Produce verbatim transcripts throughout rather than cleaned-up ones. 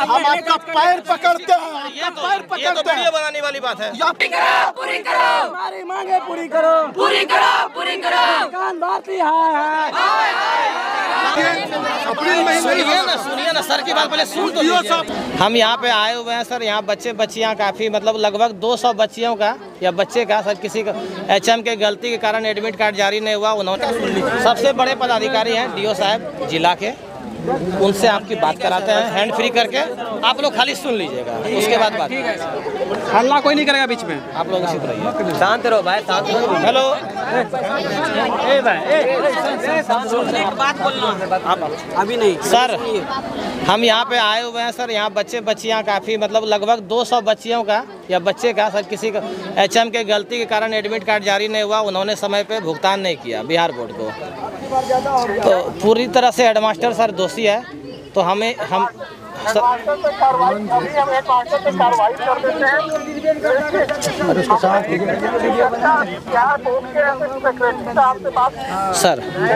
हम आपका पैर पकड़ते हैं, आपका पैर पकड़ते हैं। वीडियो बनाने वाली बात है। पूरी करो, पूरी करो, हमारी मांगे पूरी करो, पूरी करो, पूरी करो। कान भारती हाय हाय। अप्रैल महीने सुनिए ना, सुनिए ना सर की बात पहले सुन तो लीजिए। हम यहाँ पे आए हुए हैं सर, यहाँ बच्चे बच्चियाँ काफ़ी मतलब लगभग दो सौ बच्चियों का या बच्चे का सर किसी का एचएम के गलती के कारण एडमिट कार्ड जारी नहीं हुआ। उन्होंने सबसे बड़े पदाधिकारी हैं डीओ साहब जिला के, उनसे आपकी बात कराते हैं हैंड फ्री करके। आप लोग खाली सुन लीजिएगा, उसके बाद बात। हल्ला कोई नहीं करेगा बीच में, आप लोग चुप रहिए, शांत रहो भाई, शांत रहो। हेलो बात बोलना अभी नहीं सर, हम यहाँ पे आए हुए हैं सर, यहाँ बच्चे बच्चियाँ काफ़ी मतलब लगभग दो सौ बच्चियों का या बच्चे का सर किसी का एचएम के गलती के कारण एडमिट कार्ड जारी नहीं हुआ। उन्होंने समय पे भुगतान नहीं किया बिहार बोर्ड को, तो पूरी तरह से हेडमास्टर सर दोषी है। तो हमें हम सर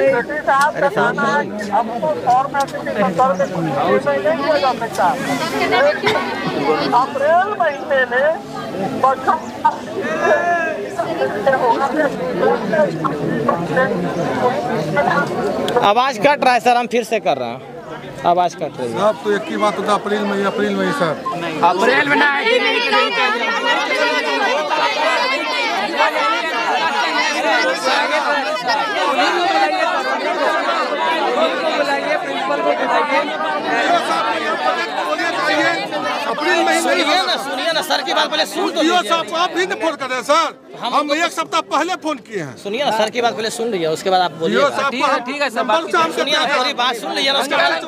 अप्रैल महीने में आवाज़ कट रहा है सर, हम फिर से कर रहे हैं, आवाज़ कट रही है। अब तो एक ही बात होता, अप्रैल में अप्रैल में सर, अप्रैल में ना अप्रैल महीने सुनिए ना, सुनिए ना सर की बात पहले सुन तो लीजिए। आप भी फोन कर रहे हैं सर, हम एक सप्ताह पहले फोन किए हैं। सुनिए ना सर की बात पहले सुन लीजिए, उसके बाद आप बोलिए। ठीक है ठीक है सर, सुनिए ना, पूरी बात सुन लीजिए ना, उसके बाद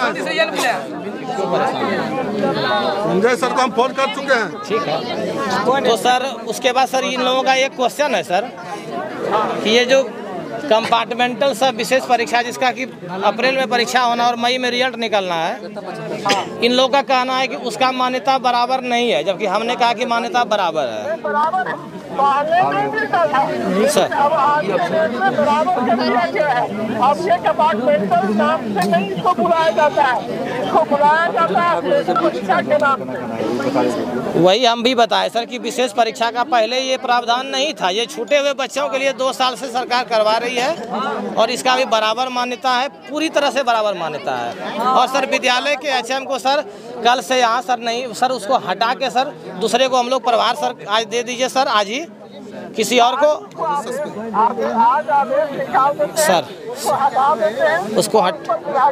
संजय सर को हम फोन कर चुके हैं। ठीक है। तो सर उसके बाद सर इन लोगों का एक क्वेश्चन है सर कि ये जो कंपार्टमेंटल सब विशेष परीक्षा जिसका कि अप्रैल में परीक्षा होना और मई में रिजल्ट निकलना है, इन लोगों का कहना है कि उसका मान्यता बराबर नहीं है, जबकि हमने कहा कि मान्यता बराबर है सर। अब ये कंपार्टमेंटल नाम से नहीं इसको बुलाया जाता है, इसको बुलाया जाता है परीक्षा के नाम से। वही हम भी बताए सर कि विशेष परीक्षा का पहले ये प्रावधान नहीं था, ये छूटे हुए बच्चों के लिए दो साल से सरकार करवा रही है और इसका भी बराबर मान्यता है, पूरी तरह से बराबर मान्यता है। और सर विद्यालय के एचएम को सर कल से यहाँ सर नहीं सर उसको हटा के सर दूसरे को हम लोग प्रभार सर आज दे दीजिए सर, आज ही किसी और को सर उसको हट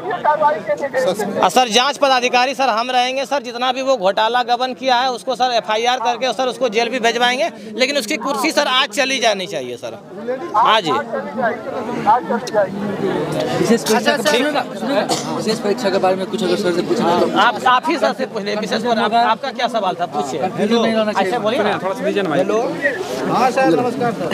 सर जांच पदाधिकारी सर हम रहेंगे सर, जितना भी वो घोटाला गबन किया है उसको सर एफआईआर करके सर उसको जेल भी भेजवाएंगे, लेकिन उसकी कुर्सी सर आज चली जानी चाहिए सर, आज ही। विशेष परीक्षा विशेष परीक्षा के बारे में कुछ अगर सर से पूछना तो आप आप ही सर से पूछ ले, विशेष पर आप, आपका क्या सवाल था पूछिए। ऐसे बोलिए ना, थोड़ा सा विजन भाई। हेलो हाँ सर नमस्कार सर।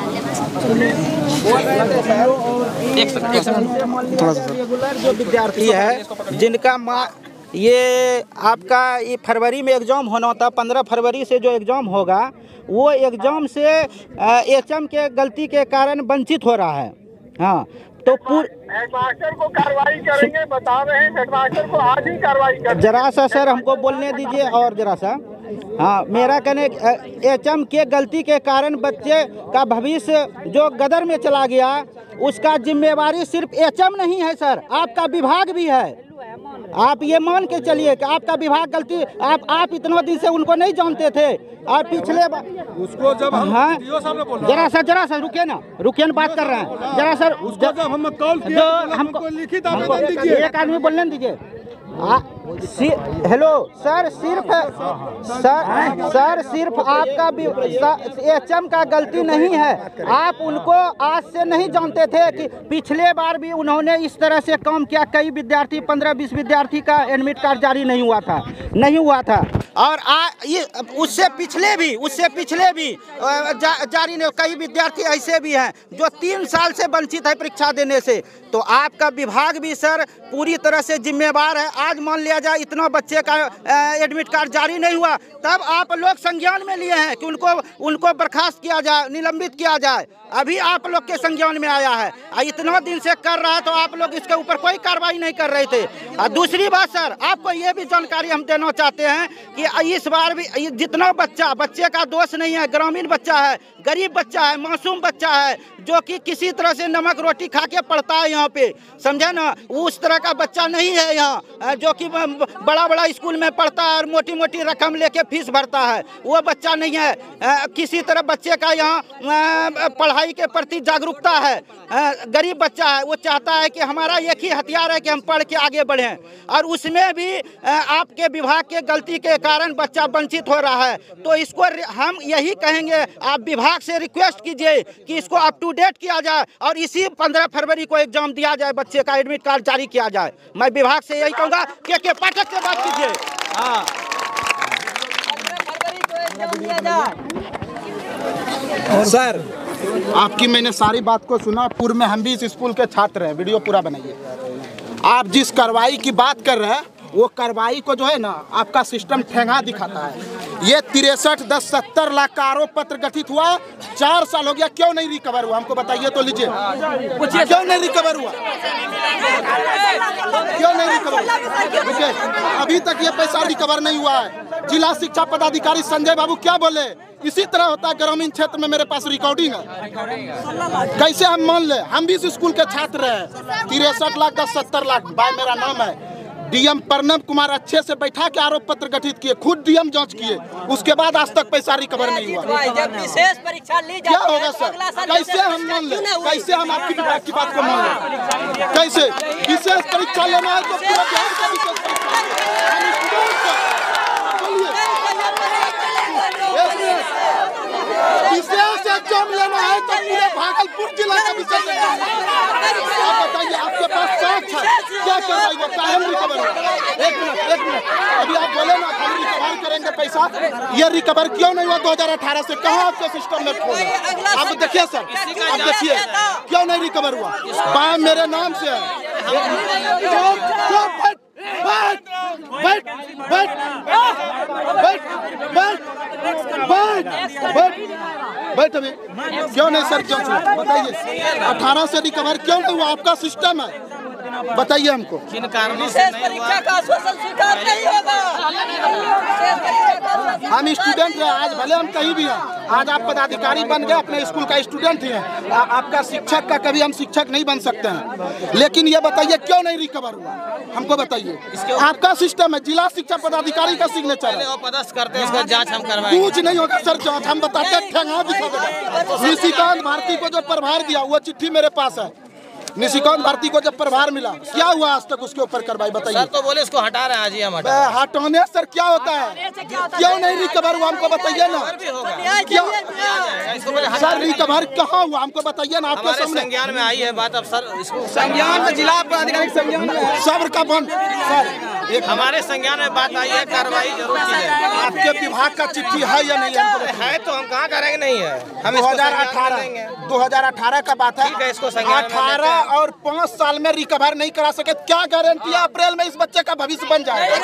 एक सेकंड थोड़ा सा रेगुलर जो विद्यार्थी है जिनका माँ ये आपका ये फरवरी में एग्ज़ाम होना था, पंद्रह फरवरी से जो एग्ज़ाम होगा वो एग्ज़ाम से एचएम के गलती के कारण वंचित हो रहा है। हाँ तो पूर हेडमास्टर को कार्रवाई करेंगे, बता रहे हैं हेडमास्टर को आज ही कार्रवाई करेंगे। जरा सा सर हमको बोलने दीजिए और जरा सा। हाँ मेरा कहने एचएम के गलती के कारण बच्चे का भविष्य जो गदर में चला गया उसका जिम्मेवारी सिर्फ एचएम नहीं है सर, आपका विभाग भी है। आप ये मान के चलिए कि आपका विभाग गलती, आप आप इतने दिन से उनको नहीं जानते थे और पिछले बार उसको जब हम हाँ जरा सर जरा सर रुकिए ना, रुकिए ना बात कर रहे हैं जरा सर। उसको जब हम कॉल किए हमको लिखित आवेदन दीजिए। एक आदमी बोलने दीजिए। हेलो सर, सिर्फ सर सर सिर्फ आपका एचएम का गलती नहीं है, आप उनको आज से नहीं जानते थे कि पिछले बार भी उन्होंने इस तरह से काम किया। कई विद्यार्थी पंद्रह बीस विद्यार्थी का एडमिट कार्ड जारी नहीं हुआ था नहीं हुआ था और आ, ये उससे पिछले भी उससे पिछले भी जा, जारी नहीं। कई विद्यार्थी ऐसे भी हैं जो तीन साल से वंचित है परीक्षा देने से। तो आपका विभाग भी सर पूरी तरह से जिम्मेवार है। आज मान लिया जाए इतना बच्चे का एडमिट कार्ड जारी नहीं हुआ, तब आप लोग संज्ञान में लिए हैं कि उनको उनको बर्खास्त किया जाए, निलंबित किया जाए। अभी आप लोग के संज्ञान में आया है। इतना दिन से कर रहा है तो आप लोग इसके ऊपर कोई कार्रवाई नहीं कर रहे थे। और दूसरी बात सर, आपको ये भी जानकारी हम देना चाहते हैं कि इस बार भी जितना बच्चा, बच्चे का दोष नहीं है, ग्रामीण बच्चा है, गरीब बच्चा है, मासूम बच्चा है, जो कि किसी तरह से नमक रोटी खा के पढ़ता है यहाँ पे, समझे ना, उस तरह का बच्चा नहीं है यहाँ जो कि बड़ा बड़ा स्कूल में पढ़ता है और मोटी मोटी रकम लेके फीस भरता है। वो बच्चा नहीं है। किसी तरह बच्चे का यहाँ पढ़ाई के प्रति जागरूकता है। गरीब बच्चा है, वो चाहता है कि हमारा एक ही हथियार है कि हम पढ़ के आगे बढ़ें, और उसमें भी आपके विभाग के गलती के कारण बच्चा वंचित हो रहा है। तो इसको हम यही कहेंगे, आप विभाग से रिक्वेस्ट कीजिए कि इसको अप टू डेट किया जाए और इसी पंद्रह फरवरी को एग्जाम दिया जाए, बच्चे का एडमिट कार्ड जारी किया जाए। मैं विभाग से यही कहूँगा। के के पाठक से बात कीजिए। हाँ सर, आपकी मैंने सारी बात को सुना। पूर्व में हम भी इस स्कूल के छात्र हैं। वीडियो पूरा बनाइए। आप जिस कार्रवाई की बात कर रहे हैं वो कार्रवाई को जो है ना, आपका सिस्टम ठेंगा दिखाता है। ये तिरसठ दस सत्तर लाख का आरोप पत्र गठित हुआ, चार साल हो गया, क्यों नहीं रिकवर हुआ? हमको बताइए तो लीजिए, क्यों नहीं रिकवर हुआ? क्यों नहीं रिकवर हुआ? अभी तक ये पैसा रिकवर नहीं हुआ है। जिला शिक्षा पदाधिकारी संजय बाबू क्या बोले? इसी तरह होता है ग्रामीण क्षेत्र में। मेरे पास रिकॉर्डिंग है। कैसे हम मान ले? हम भी इस स्कूल के छात्र हैं। तिरसठ लाख दस सत्तर लाख भाई मेरा नाम है। डीएम प्रणब कुमार अच्छे से बैठा के आरोप पत्र गठित किए, खुद डीएम जांच किए, उसके बाद आज तक पैसा रिकवर नहीं हुआ। जब विशेष परीक्षा ली क्या होगा सर? कैसे हम मान ले? कैसे हम आपकी विभाग की बात को मान ले? कैसे विशेष परीक्षा लेना है तो पूरा बिहार का विशेष विशेष एग्जाम लेना है तो पूरे भागलपुर जिला का विशेष एग्जाम। आप बताइए, आपके पास साक्ष्य है, क्या करवाई वो काहे रिकवर? एक मिनट एक मिनट अभी आप बोले ना हम रिकवर करेंगे पैसा, ये रिकवर क्यों नहीं हुआ? दो हजार अठारह से कहाँ आपके सिस्टम में खोला? आप देखिए सर, आप देखिए क्यों नहीं रिकवर हुआ? बाय मेरे नाम से है। बैठ बैठ बैठ बैठ बैठ बैठ बैठ बैठ अभी क्यों नहीं सर? क्यों बताइए, अठारह से रिकवर क्यों नहीं हुआ? आपका सिस्टम है, बताइए हमको। किन कारणों से नहीं हुआ? का आश्वासन स्वीकार नहीं होगा। हम स्टूडेंट हैं, आज भले हम कहीं भी हैं, आज आप पदाधिकारी बन गए, अपने स्कूल का स्टूडेंट ही हैं। आपका शिक्षक का कभी हम शिक्षक नहीं बन सकते हैं, लेकिन ये बताइए क्यों नहीं रिकवर हुआ? हमको बताइए। आपका सिस्टम है, जिला शिक्षा पदाधिकारी का सिग्नेचर है। पदस्थ करते हैं, इसका जांच हम करवाएंगे। कुछ नहीं होगा सर, जांच हम बताते हैं। ठेंगा दिखा देगा। निशिकांत भारती को जो प्रभार दिया, वो चिट्ठी मेरे पास है। निशिकांत भारती को जब प्रभार मिला, क्या हुआ आज तक उसके ऊपर कार्रवाई? बताइए। सर तो बोले इसको हटा रहे हैं, आज ही हम हटा। हटाने सर क्या होता है? क्यों नहीं रिकवर हुआ? हमको बताइए ना। सर रिकवर कहाँ हुआ? हमको बताइए ना। आपके सामने संज्ञान में आई है बात। अब सर इसको संज्ञान में जिला पदाधिकारी संज्ञान में सब्र का बंद सर, एक हमारे संज्ञान में बात आई है, कार्रवाई जरूर की है। आपके विभाग का चिट्ठी है या नहीं है? तो हम कहाँ करेंगे? नहीं है। हम दो हजार अठारह दो हजार अठारह का बात है। ठीक है, इसको संज्ञान में अठारह और पाँच साल में रिकवर नहीं करा सके, क्या गारंटी है अप्रैल में इस बच्चे का भविष्य बन जाएगा?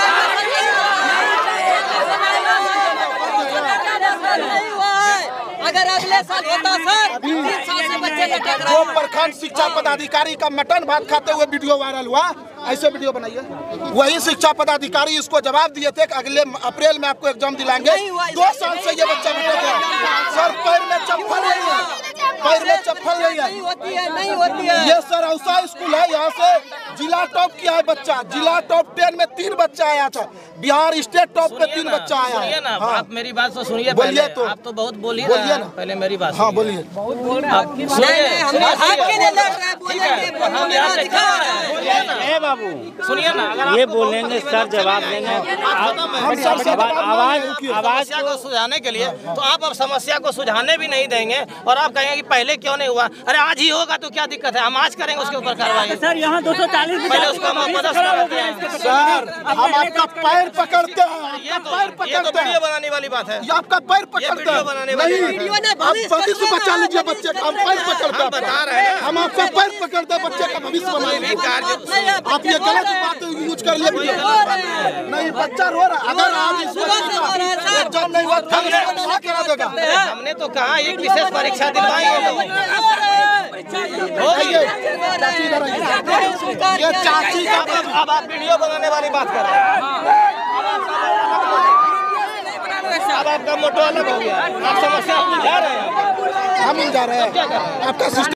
अगर अगले साल होता सर, तीन साल से बच्चे लटक रहे जो प्रखंड शिक्षा पदाधिकारी का मटन भात खाते हुए वीडियो वायरल हुआ, ऐसे वीडियो बनाइए। वही शिक्षा पदाधिकारी इसको जवाब दिए थे कि अगले अप्रैल में आपको एग्जाम दिलाएंगे। दो साल से ये बच्चा भटक गया। सर पैर में चप्पल नहीं है, पैर में चप्पल नहीं है। नहीं होती है, नहीं होती है। ये सर औसा स्कूल है, यहाँ से जिला टॉप किया है बच्चा। जिला टॉप टेन में तीन बच्चा आया था, बिहार स्टेट टॉप में तीन बच्चा आया है। ना हाँ। आप मेरी बात तो सुनिए। बोलिए तो। आप तो बहुत बोलिए बोलिए ना, पहले मेरी बात। हाँ बोलिए। आप सुनिए। हम आपके लिए लड़ रहे हैं, बोलेंगे, बोलेंगे, दिखा रहे हैं। बाबू सुनिए ना, अगर ये आपको बोलेंगे बहुत सर जवाब देंगे। आवाज आवाज समस्या को सुझाने के लिए तो आप अब समस्या को सुझाने भी नहीं देंगे और आप कहेंगे कि पहले क्यों नहीं हुआ। अरे आज ही होगा तो क्या दिक्कत है, हम आज करेंगे उसके ऊपर कार्रवाई। सर यहाँ दो सौ चालीस पहले उसको हम अपदस्थ कराते हैं। सर हम आपका पैर पकड़ते हैं, ये आपका तो पैर ये तो पकड़ते वीडियो हैं, बनाने वाली बात है। ये आपका पैर पकड़ते वीडियो हैं। बनाने वाली नहीं, बात है। आप भविष्य बचा लीजिए बच्चे का, हम पैर पकड़ते हम बता रहे हैं, हैं। हम आपका पैर पकड़ते हैं, बच्चे का भविष्य बना लीजिए। आप ये गलत बात यूज कर लिए। नहीं, बच्चा रो रहा है, अगर आज इस बच्चे का एग्जाम नहीं हुआ तो क्या करा देगा? हमने तो कहा एक विशेष परीक्षा दिलवाएंगे। आइए, चाची इधर आइए। ये चाची का अब अब आप वीडियो बनाने वाली बात कर रहे हैं। अब आपका मोटो अलग हो गया, आप समस्या जा रहे हैं। हम जा रहे हैं, आपका सिस्टम